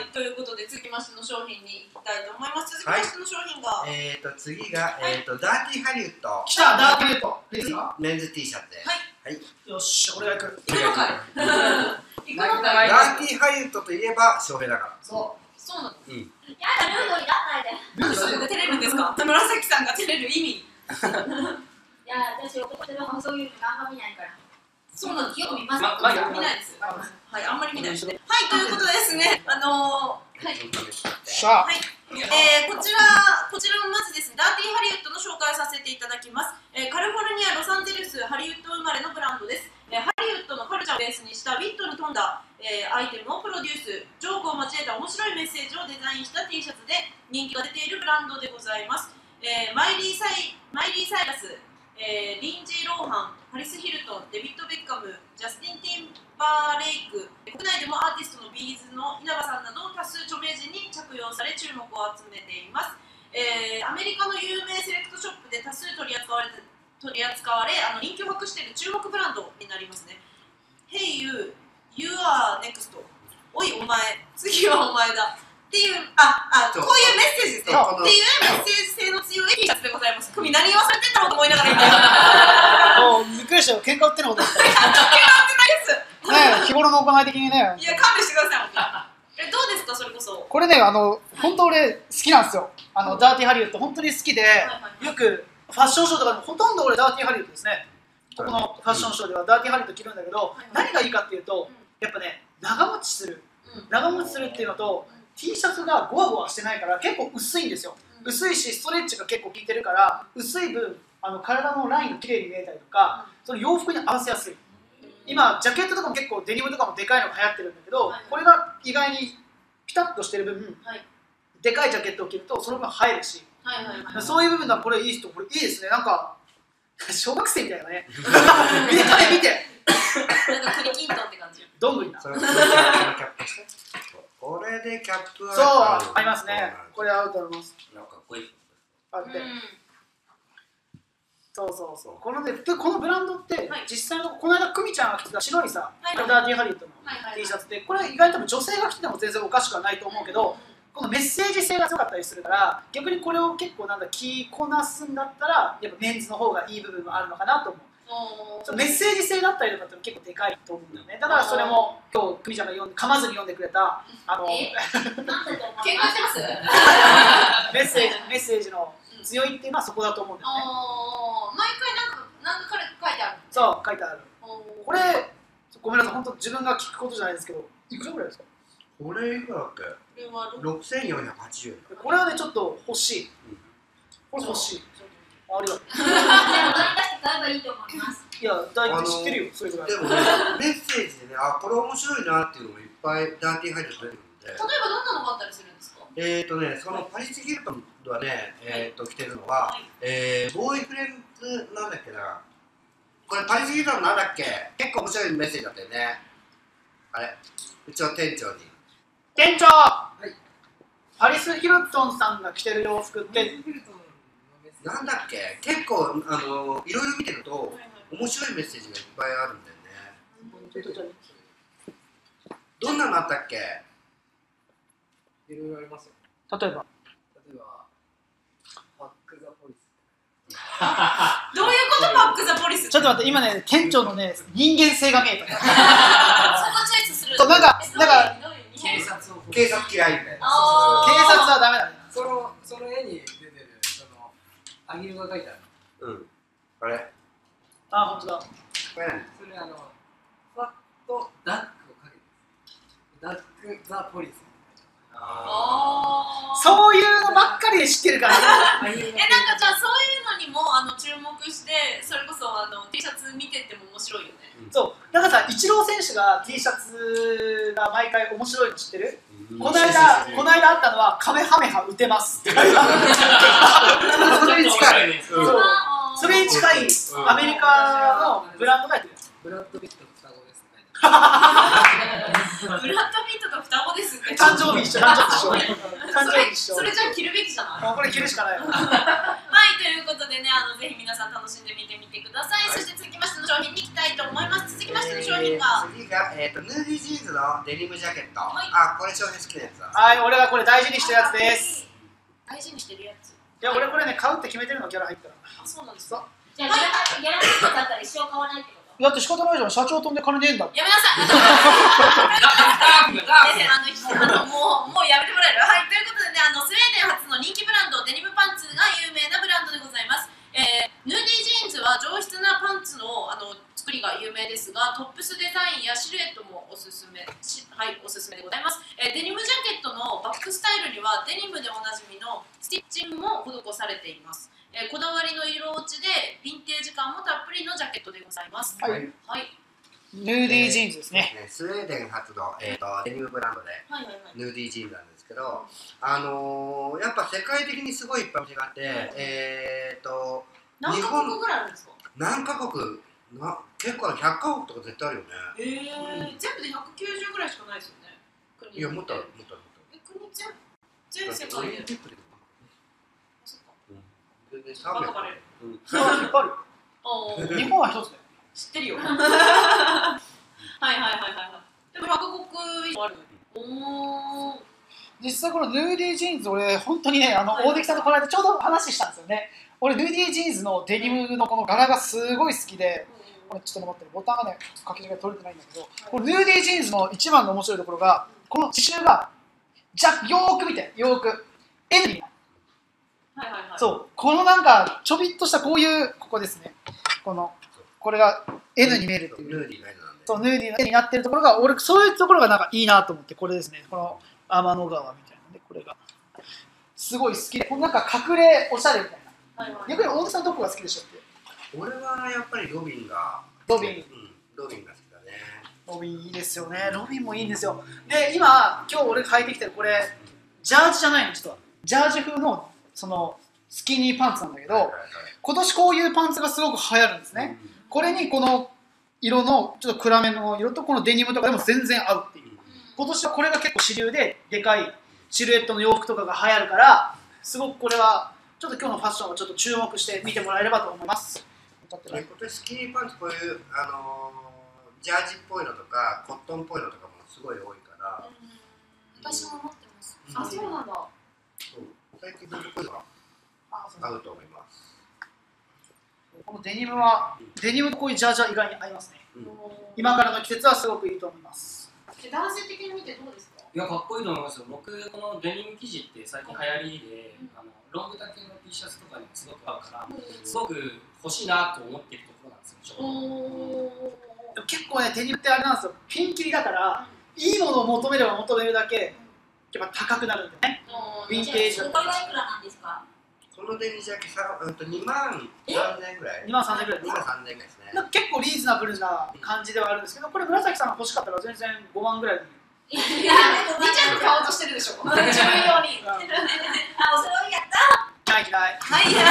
ということで続きましての商品に行きたいと思います。続きましての商品が、 次がダーティーハリウッド。 来た、ダーティーハリウッド。いいですか？ メンズ T シャツで。 はい。 よし、俺が行く。 行くのかい。行くのかい。 ダーティーハリウッドといえば翔平だから。 そう。 そうなの。 やだ、ルールにならないで。 ルールが照れるんですか？紫さんが照れる意味。 いや、私、そういうのあんま見ないから。 そうなんです。 よく見ます。 見ないです。はい、あんまり見ないですね。はい、ということでですね、はい。 しゃあ。 はい。こちらをまずですね、ダーティーハリウッドの紹介をさせていただきます。カリフォルニア、ロサンゼルス、ハリウッド生まれのブランドです。ハリウッドのカルチャーをベースにしたウィットに富んだ、アイテムをプロデュース、ジョークを交えた面白いメッセージをデザインした T シャツで人気が出ているブランドでございます。マイリー・サイラス、リンジー・ローハン、パリス・ヒルトン、デビッド・ベッカム、ジャスティン・ティンバーレイク、国内でもアーティストのビーズの稲葉さんなど多数著名人に着用され注目を集めています。アメリカの有名セレクトショップで多数取り扱われ人気を博している注目ブランドになりますね。Hey you, you are next. おいお前、次はお前だ。っていう、こういうメッセージですね。っていうメッセージ性の強い T シャツでございます。組何言わされてんだろうと思いながら言ったよ。 もうびっくりしたよ、喧嘩売ってるのことです。 喧嘩売ってないです。 ね、日頃の行い的にね。 いや、勘弁してください。どうですか、それこそ。 これね、本当俺好きなんですよ。ダーティーハリウッド、本当に好きで、よくファッションショーとかでもほとんど俺ダーティーハリウッドですね。ここのファッションショーではダーティーハリウッド着るんだけど、何がいいかっていうと、やっぱね、長持ちする。長持ちするっていうのと、T シャツがゴワゴワしてないから結構薄いんですよ。薄いし、ストレッチが結構効いてるから、薄い分、体のラインが綺麗に見えたりとか、その洋服に合わせやすい。今、ジャケットとかも結構デニムとかもでかいのが流行ってるんだけど、これが意外にピタッとしてる分、でかいジャケットを着るとその分映えるし、そういう部分ではこれいい人、これいいですね。なんか小学生みたいなね。見てなんかクリキントンって感じ。 どんぐりな。 これでキャップはそう、合いますね。これ合うと思います。 なんかかっこいい。 あって。そう。このブランドって実際のこの間久美ちゃんが着てた白いさ、ダーティーハリウッドの T シャツで、これ意外と女性が着ても全然おかしくはないと思うけど、このメッセージ性が強かったりするから、逆にこれを結構着こなすんだったらやっぱメンズの方がいい部分があるのかなと思う。メッセージ性だったりとかって結構でかいと思うんだよね。だからそれも今日久美ちゃんが噛まずに読んでくれた喧嘩してますメッセージの強いっていうのはそこだと思うんだよね。 毎回なんか彼書いてある。 そう、書いてある。これごめんなさい、本当自分が聞くことじゃないですけど、いくらぐらいですか？ これいくらだっけ？6480円。 これはね、ちょっと欲しい。これ欲しい。ありがとう。 出して買えばいいと思います。 いや、大体知ってるよ、それぐらい。 でもね、メッセージでね、これ面白いなっていうのもいっぱいダーティーハイド出てくるんで。 例えばどんなのがあったりするんですか？ そのパリス・ヒルトンはね、着てるのは、ボーイフレンズなんだっけな。これパリス・ヒルトンなんだっけ？結構面白いメッセージだったよね。あれ、うちの店長に。 店長！パリス・ヒルトンさんが着てる洋服って、 なんだっけ？結構いろいろ見てると面白いメッセージがいっぱいあるんだよね。どんなのあったっけ？ いろいろありますよ。 例えばバック・ザ・ポリス。 どういうこと？バック・ザ・ポリス。 ちょっと待って、今ね、店長のね、人間性が見えた。 そこチョイスする。 なんか警察を。 警察嫌いみたいな。 警察はダメだね。 その絵に出てるアヒルが描いてある。 うん。あれ？ 本当だ。 これ何？ それファットダックをかけてダック・ザ・ポリス。 そういうのばっかりで知ってるから。 なんかじゃあそういうのにも注目して、それこそT シャツ見てっても面白いよね。 そう、だからさ、イチロー選手が T シャツが毎回面白いの知ってる？この間あったのはカメハメハ打てますって。それに近い。それに近いアメリカのブランドがやってる。 ブラッド・ピットと双子ですね。 ブラッド・ピットと双子ですって。 誕生日一緒。 それじゃあ着るべきじゃない？ これ着るしかない。 はい、ということでね、ぜひ皆さん楽しんで見てみてください。そして続きましての商品に行きたいと思います。続きまましての商品が。 次が、ヌーディージーンズのデニムジャケット。 はいあ、これ翔平好きなやつだ。 はい、俺がこれ大事にしてるやつです。 大事にしてるやつ。 いや、俺これね、買うって決めてるの、ギャラ入ったら。 あ、そうなんですか。 じゃあギャラリーだったら一生買わないってこと？ だって仕方ないじゃん、社長飛んで金ねえんだもん。 やめなさい。もうやめてもらえる。はい、ということでね、スウェーデン発の人気ブランド、デニムパンツが有名なブランドでございます。ヌーディージーンズは上質なパンツの作りが有名ですが、トップスデザインやシルエットもおすすめ、はい、おすすめでございます。デニムジャケットのバックスタイルにはデニムでおなじみのスティッチングも施されています。こだわりの色落ちでヴィンテージ感もたっぷりのジャケットでございます。 ははいい、 はい、 ヌーディージーンズですね。 スウェーデン発の、デニムブランドで、 はいはいはい。 ヌーディージーンズなんですけど、やっぱ世界的にすごいいっぱい違って、 何カ国ぐらいあるんですか？ 何カ国結構100カ国とか絶対あるよね。 全部で190ぐらいしかないですよね。国いや、もっとある、もっとある。 国全世界で。そっか。 全然バカバレる。 いっぱいある。 おー日本は一つで。 知ってるよ。はいはいはいはい。でも100カ国以上ある。おー。 実際このヌーディージーンズ、俺本当にね、大関さんとこの間ちょうど話したんですよね。俺ヌーディージーンズのデニムのこの柄がすごい好きで、これちょっと待って、ボタンがね、掛け違い取れてないんだけど、このヌーディージーンズの一番の面白いところが、この刺繍がよーく見て、よーく N になる。 はいはいはい。 そう、このなんかちょびっとしたこういうここですね。これが N に見えるっていう。 ヌーディーのやつなんで。 そう、ヌーディーの N になってるところが、俺そういうところがなんかいいなと思って、これですね。この天の川みたいなね、これがすごい好きで、このなんか隠れおしゃれみたいな。 はいはい。 逆に大田さんどこが好きでしたっけ？ 俺はやっぱりロビンが。 ロビン。 ロビンが好きだね。 ロビンいいですよね。ロビンもいいんですよ。で、今日俺履いてきてるこれ、ジャージじゃないの、実は。ジャージ風のそのスキニーパンツなんだけど、今年こういうパンツがすごく流行るんですね。これにこの色のちょっと暗めの色とこのデニムとかでも全然合うっていう。今年はこれが結構主流で、でかいシルエットの洋服とかが流行るから、すごくこれはちょっと今日のファッションをちょっと注目して見てもらえればと思います。 今年スキニーパンツこういうジャージっぽいのとかコットンっぽいのとかもすごい多いから、 私も持ってます。 うんあ、そうなんだ。 そう最近こういうのが合うと思います。 このデニムは、デニムとこういうジャージは意外に合いますね。今からの季節はすごくいいと思います。 男性的に見てどうですか？ いや、かっこいいと思いますよ。僕、このデニム生地って最近流行りで、ロング丈の T シャツとかにもすごく合うから、すごく欲しいなと思っているところなんですよ、ちょうど。 でも結構ね、デニムってあれなんですよ、ピンキリだから、いいものを求めれば求めるだけ、やっぱ高くなるんでね。ヴィンテージだったら。 これはいくらなんですか？ このデニジャケ2万3000円ぐらい。 2万3000円ぐらい 2万3000円ですね。 なんか結構リーズナブルな感じではあるんですけど、これ紫さんが欲しかったら全然5万ぐらいで。 いや、 2着買おうとしてるでしょ。自分用に。 あ、おそろいやった。 ないない。 はい、